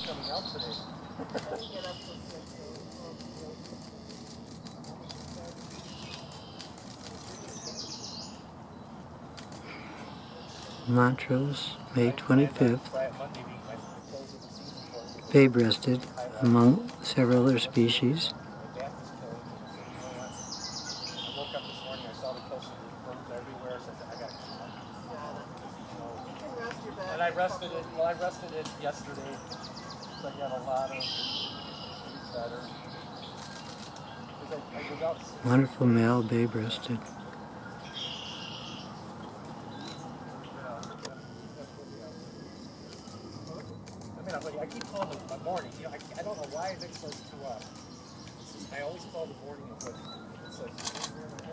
coming out today. Montrose, May 25th. Bay-breasted, among several other species. And I rested it. Well, I rested it yesterday, so I got a lot of better. Wonderful male, bay-breasted. I keep calling it the morning. You know, I don't know why I mix those two up. I always call the morning of what it says.